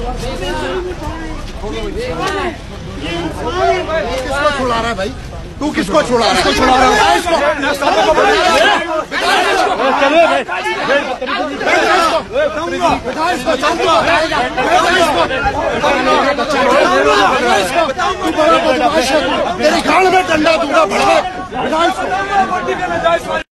किसको छुड़ा रहा है भाई? तू किसको छुड़ा रहा है? तेरी गाल में डंडा दूंगा।